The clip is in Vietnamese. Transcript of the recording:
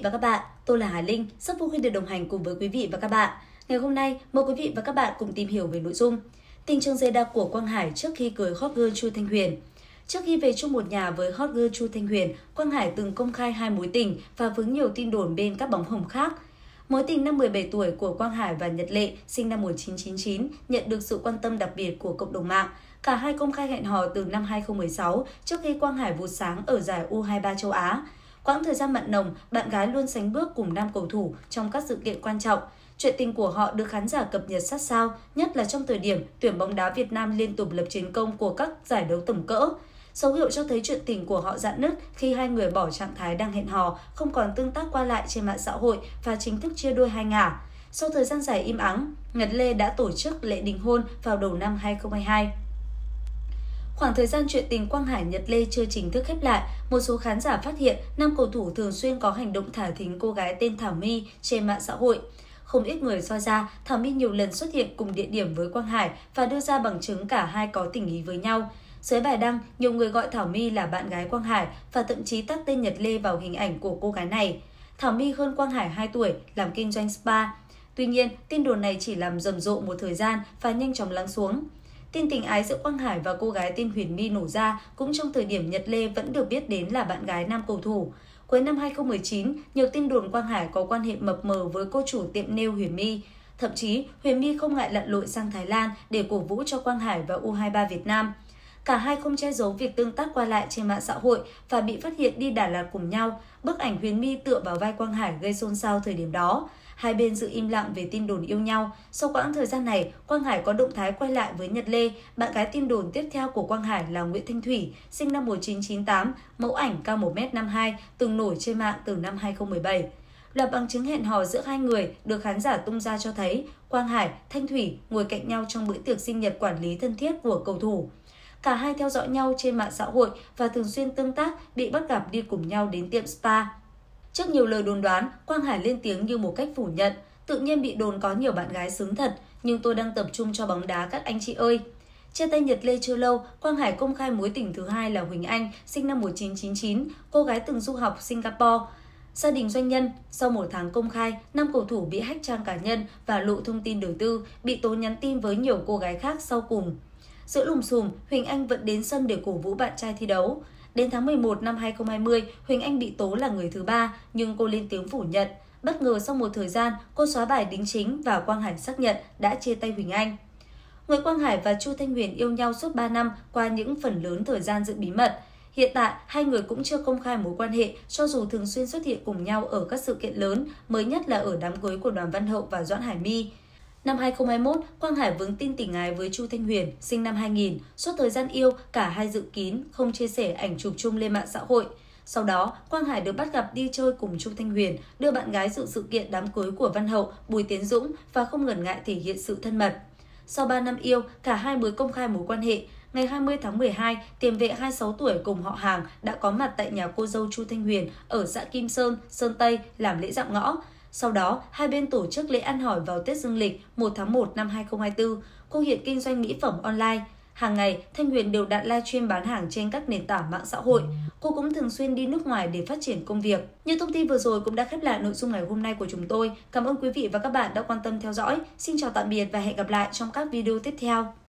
và các bạn, tôi là Hà Linh, rất vui khi được đồng hành cùng với quý vị và các bạn. Ngày hôm nay, mời quý vị và các bạn cùng tìm hiểu về nội dung tình trường dày đặc của Quang Hải trước khi cưới hot girl Chu Thanh Huyền. Trước khi về chung một nhà với hot girl Chu Thanh Huyền, Quang Hải từng công khai 2 mối tình và vướng nhiều tin đồn bên các bóng hồng khác. Mối tình năm 17 tuổi của Quang Hải và Nhật Lệ, sinh năm 1999, nhận được sự quan tâm đặc biệt của cộng đồng mạng. Cả hai công khai hẹn hò từ năm 2016 trước khi Quang Hải vụt sáng ở giải U23 châu Á. Quãng thời gian mặn nồng, bạn gái luôn sánh bước cùng nam cầu thủ trong các sự kiện quan trọng. Chuyện tình của họ được khán giả cập nhật sát sao, nhất là trong thời điểm tuyển bóng đá Việt Nam liên tục lập chiến công của các giải đấu tầm cỡ. Dấu hiệu cho thấy chuyện tình của họ rạn nứt khi hai người bỏ trạng thái đang hẹn hò, không còn tương tác qua lại trên mạng xã hội và chính thức chia đôi hai ngả. Sau thời gian dài im ắng, Nhật Lê đã tổ chức lễ đính hôn vào đầu năm 2022. Khoảng thời gian chuyện tình Quang Hải Nhật Lê chưa chính thức khép lại, một số khán giả phát hiện nam cầu thủ thường xuyên có hành động thả thính cô gái tên Thảo My trên mạng xã hội. Không ít người soi ra Thảo My nhiều lần xuất hiện cùng địa điểm với Quang Hải và đưa ra bằng chứng cả hai có tình ý với nhau. Dưới bài đăng, nhiều người gọi Thảo My là bạn gái Quang Hải và thậm chí tag tên Nhật Lê vào hình ảnh của cô gái này. Thảo My hơn Quang Hải 2 tuổi, làm kinh doanh spa. Tuy nhiên, tin đồn này chỉ làm rầm rộ một thời gian và nhanh chóng lắng xuống. Tin tình ái giữa Quang Hải và cô gái tên Huyền My nổ ra cũng trong thời điểm Nhật Lê vẫn được biết đến là bạn gái nam cầu thủ. Cuối năm 2019, nhiều tin đồn Quang Hải có quan hệ mập mờ với cô chủ tiệm nail Huyền My. Thậm chí, Huyền My không ngại lặn lội sang Thái Lan để cổ vũ cho Quang Hải và U23 Việt Nam. Cả hai không che giấu việc tương tác qua lại trên mạng xã hội và bị phát hiện đi Đà Lạt cùng nhau. Bức ảnh Huyền My tựa vào vai Quang Hải gây xôn xao thời điểm đó. Hai bên giữ im lặng về tin đồn yêu nhau. Sau quãng thời gian này, Quang Hải có động thái quay lại với Nhật Lê. Bạn gái tin đồn tiếp theo của Quang Hải là Nguyễn Thanh Thủy, sinh năm 1998, mẫu ảnh cao 1m52, từng nổi trên mạng từ năm 2017. Loạt bằng chứng hẹn hò giữa hai người được khán giả tung ra cho thấy Quang Hải, Thanh Thủy ngồi cạnh nhau trong bữa tiệc sinh nhật quản lý thân thiết của cầu thủ. Cả hai theo dõi nhau trên mạng xã hội và thường xuyên tương tác, bị bắt gặp đi cùng nhau đến tiệm spa. Trước nhiều lời đồn đoán, Quang Hải lên tiếng như một cách phủ nhận. Tự nhiên bị đồn có nhiều bạn gái xứng thật, nhưng tôi đang tập trung cho bóng đá các anh chị ơi. Chia tay Nhật Lê chưa lâu, Quang Hải công khai mối tình thứ hai là Huỳnh Anh, sinh năm 1999, cô gái từng du học Singapore. Gia đình doanh nhân, sau một tháng công khai, nam cầu thủ bị hack trang cá nhân và lộ thông tin đời tư, bị tố nhắn tin với nhiều cô gái khác sau cùng. Giữa lùm xùm, Huỳnh Anh vẫn đến sân để cổ vũ bạn trai thi đấu. Đến tháng 11 năm 2020, Huỳnh Anh bị tố là người thứ ba, nhưng cô lên tiếng phủ nhận. Bất ngờ sau một thời gian, cô xóa bài đính chính và Quang Hải xác nhận đã chia tay Huỳnh Anh. Người Quang Hải và Chu Thanh Huyền yêu nhau suốt 3 năm qua những phần lớn thời gian giữ bí mật. Hiện tại, hai người cũng chưa công khai mối quan hệ, cho dù thường xuyên xuất hiện cùng nhau ở các sự kiện lớn, mới nhất là ở đám cưới của Đoàn Văn Hậu và Doãn Hải My. Năm 2021, Quang Hải vướng tin tình ái với Chu Thanh Huyền, sinh năm 2000. Suốt thời gian yêu, cả hai giữ kín, không chia sẻ ảnh chụp chung lên mạng xã hội. Sau đó, Quang Hải được bắt gặp đi chơi cùng Chu Thanh Huyền, đưa bạn gái dự sự kiện đám cưới của Văn Hậu, Bùi Tiến Dũng và không ngần ngại thể hiện sự thân mật. Sau 3 năm yêu, cả hai mới công khai mối quan hệ. Ngày 20 tháng 12, tiền vệ 26 tuổi cùng họ hàng đã có mặt tại nhà cô dâu Chu Thanh Huyền ở xã Kim Sơn, Sơn Tây làm lễ dạm ngõ. Sau đó, hai bên tổ chức lễ ăn hỏi vào Tết Dương lịch 1 tháng 1 năm 2024. Cô hiện kinh doanh mỹ phẩm online. Hàng ngày, Thanh Huyền đều đặn livestream bán hàng trên các nền tảng mạng xã hội. Cô cũng thường xuyên đi nước ngoài để phát triển công việc. Như thông tin vừa rồi cũng đã khép lại nội dung ngày hôm nay của chúng tôi. Cảm ơn quý vị và các bạn đã quan tâm theo dõi. Xin chào tạm biệt và hẹn gặp lại trong các video tiếp theo.